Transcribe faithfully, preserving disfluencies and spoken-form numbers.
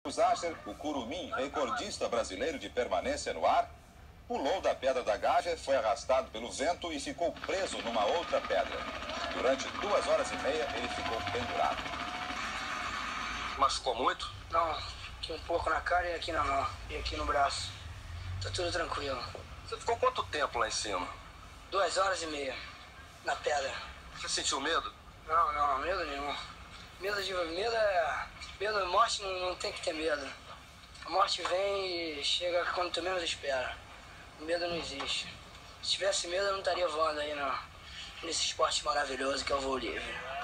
Zacher, o curumim, recordista brasileiro de permanência no ar, pulou da Pedra da Gávea, foi arrastado pelo vento e ficou preso numa outra pedra. Durante duas horas e meia, ele ficou pendurado. Machucou muito? Não, aqui um pouco na cara e aqui na mão, e aqui no braço. Tá tudo tranquilo. Você ficou quanto tempo lá em cima? Duas horas e meia, na pedra. Você sentiu medo? Não, não, medo nenhum. Medo de medo é... Medo de morte não, não tem que ter medo. A morte vem e chega quando tu menos espera. O medo não existe. Se tivesse medo, eu não estaria voando aí não, nesse esporte maravilhoso que é o voo livre.